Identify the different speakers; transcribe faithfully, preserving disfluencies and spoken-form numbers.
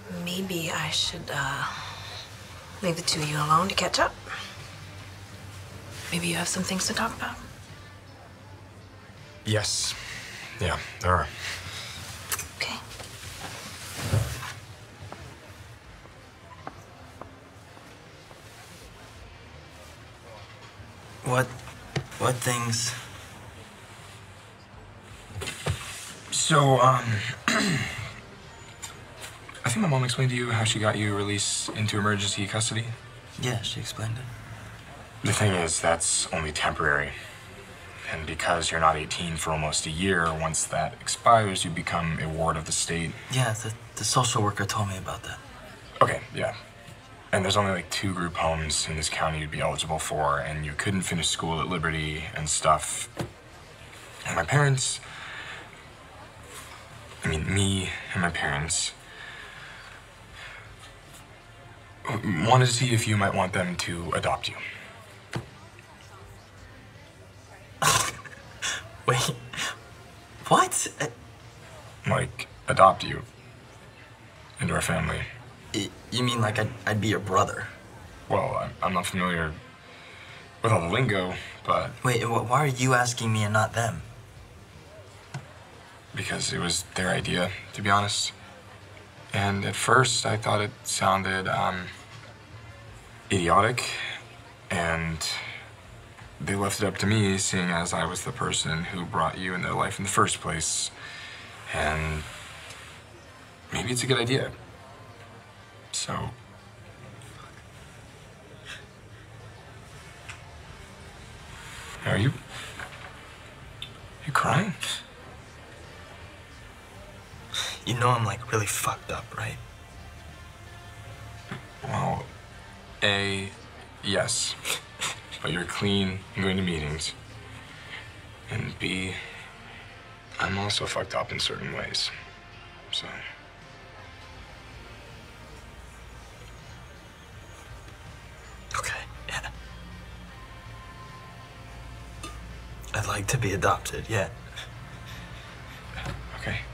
Speaker 1: Maybe I should, uh, leave the two of you alone to catch up. Maybe you have some things to talk about.
Speaker 2: Yes. Yeah, there are.
Speaker 1: Okay.
Speaker 3: What, what things?
Speaker 2: So, um, I think my mom explained to you how she got you released into emergency custody.
Speaker 3: Yeah, she explained it.
Speaker 2: The thing is, that's only temporary. And because you're not eighteen for almost a year, once that expires, you become a ward of the state.
Speaker 3: Yeah, the, the social worker told me about that.
Speaker 2: Okay, yeah. And there's only like two group homes in this county you'd be eligible for, and you couldn't finish school at Liberty and stuff. And my parents, I mean, me and my parents, wanted to see if you might want them to adopt you.
Speaker 3: Wait, what? Uh,
Speaker 2: Like, adopt you into our family.
Speaker 3: y- you mean like I'd, I'd be your brother?
Speaker 2: Well, I'm, I'm not familiar with all the lingo, but
Speaker 3: Wait, wh- why are you asking me and not them?
Speaker 2: because it was their idea, to be honest. And at first, I thought it sounded, um, idiotic, and they left it up to me, seeing as I was the person who brought you in their life in the first place. And maybe it's a good idea. So, are you, you crying?
Speaker 3: You know I'm like really fucked up, right?
Speaker 2: Well, A, yes. But you're clean and going to meetings. And B, I'm also fucked up in certain ways. So.
Speaker 3: Okay, yeah. I'd like to be adopted, yeah.
Speaker 2: Okay.